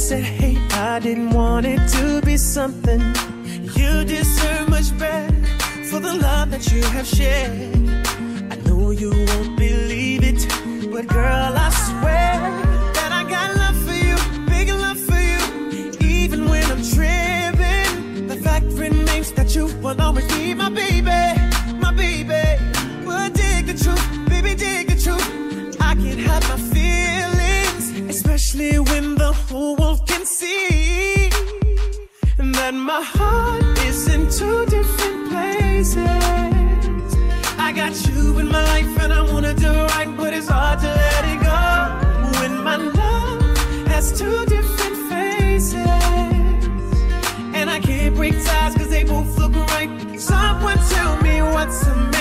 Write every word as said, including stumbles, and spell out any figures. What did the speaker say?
said, hey, I didn't want it to be something. You deserve much better for the love that you have shared. I know you won't believe it, but girl, I swear that I got love for you, big love for you. Even when I'm tripping, the fact remains that you will always be my baby, my baby. But dig the truth, baby, dig the truth. I can't hide my feelings, especially when the whole world can see that my heart is in two different places. I got you in my life and I wanna do right, but it's hard to let it go when my love has two different faces. And I can't break ties cause they both look right. Someone tell me what's the matter.